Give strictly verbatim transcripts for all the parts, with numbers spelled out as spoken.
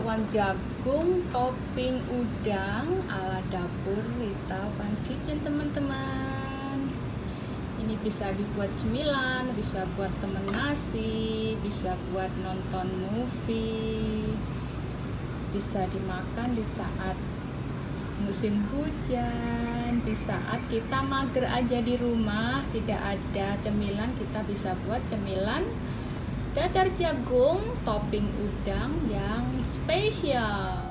bakwan jagung topping udang ala dapur Rita Fans Kitchen, teman-teman. Ini bisa dibuat cemilan, bisa buat temen nasi, bisa buat nonton movie, bisa dimakan di saat musim hujan, di saat kita mager aja di rumah, tidak ada cemilan, kita bisa buat cemilan dadar jagung topping udang yang spesial.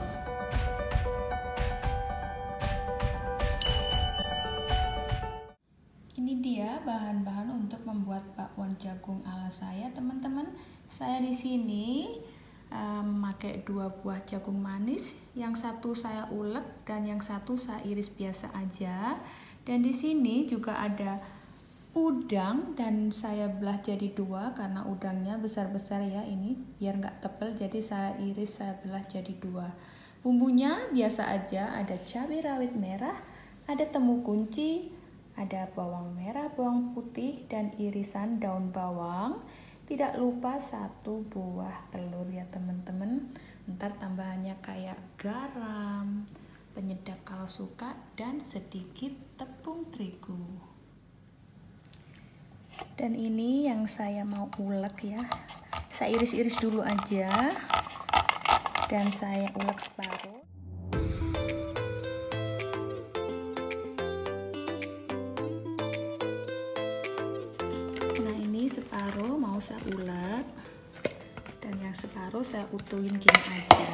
Ini dia bahan-bahan untuk membuat bakwan jagung ala saya, teman-teman. Saya di sini um, memakai dua buah jagung manis, yang satu saya ulek dan yang satu saya iris biasa aja. Dan di sini juga ada udang dan saya belah jadi dua karena udangnya besar-besar ya, ini biar nggak tebal, jadi saya iris, saya belah jadi dua. Bumbunya biasa aja, ada cabai rawit merah, ada temu kunci, ada bawang merah, bawang putih, dan irisan daun bawang. Tidak lupa satu buah telur ya teman-teman. Ntar tambahannya kayak garam, penyedap kalau suka, dan sedikit tepung terigu. Dan ini yang saya mau ulek ya, saya iris-iris dulu aja dan saya ulek separuh. Nah ini separuh mau saya ulek dan yang separuh saya utuhin gini aja.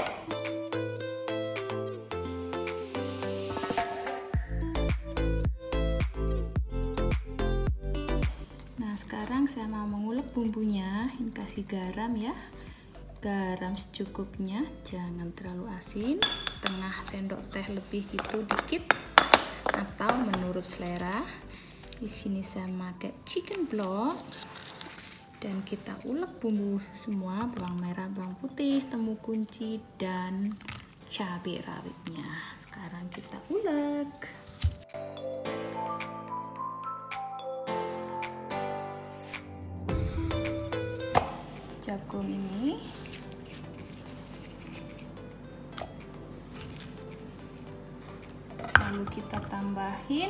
Sekarang saya mau mengulek bumbunya. Ini kasih garam ya, garam secukupnya, jangan terlalu asin, setengah sendok teh lebih gitu, dikit atau menurut selera. Di sini saya pakai chicken block dan kita ulek bumbu semua, bawang merah, bawang putih, temu kunci, dan cabai rawitnya. Sekarang kita ulek. Jagung ini lalu kita tambahin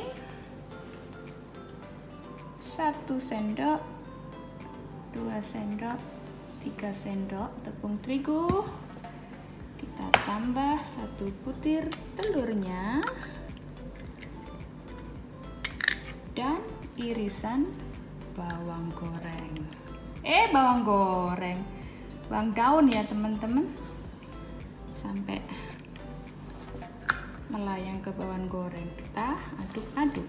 satu sendok, dua sendok, tiga sendok tepung terigu, kita tambah satu butir telurnya dan irisan bawang goreng. Eh bawang goreng, bawang daun ya teman-teman, sampai melayang ke bawang goreng. Kita aduk-aduk.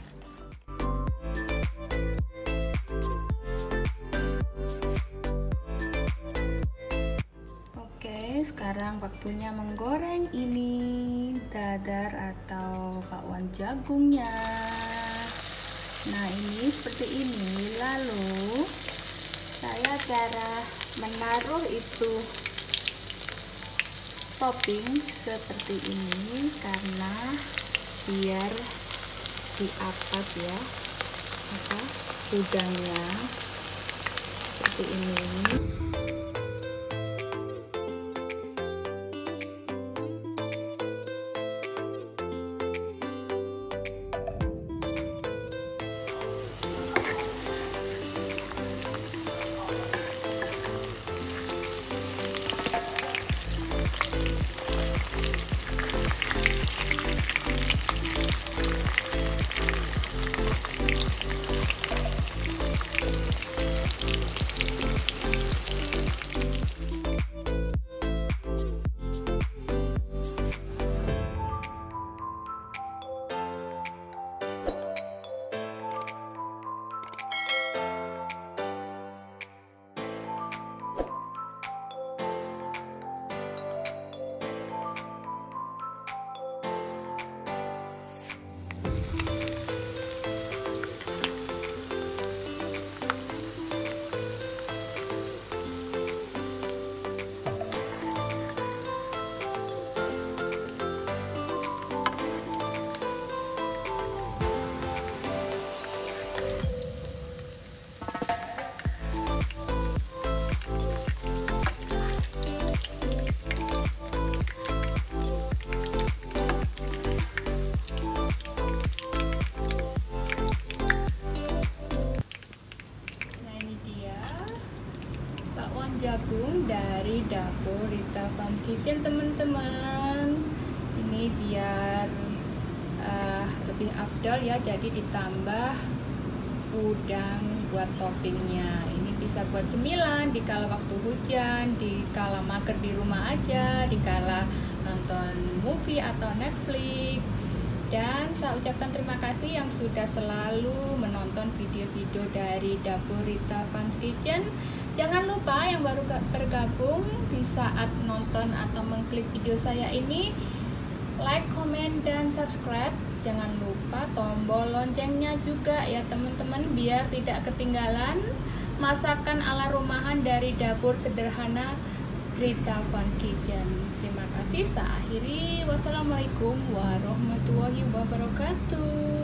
Oke, sekarang waktunya menggoreng ini dadar atau bakwan jagungnya. Nah ini seperti ini. Lalu saya cara menaruh itu topping seperti ini karena biar diapat ya apa udangnya seperti ini. Kitchen teman-teman. Ini biar uh, lebih afdol ya, jadi ditambah udang buat toppingnya. Ini bisa buat cemilan di kala waktu hujan, di kala mager di rumah aja, di kala nonton movie atau Netflix. Dan saya ucapkan terima kasih yang sudah selalu menonton video-video dari Dapur Rita Fans Kitchen. Jangan lupa yang baru bergabung di saat nonton atau mengklik video saya ini, like, comment, dan subscribe. Jangan lupa tombol loncengnya juga ya teman-teman, biar tidak ketinggalan masakan ala rumahan dari dapur sederhana Rita Fans Kitchen. Terima kasih, saya akhiri. Wassalamualaikum warahmatullahi wabarakatuh.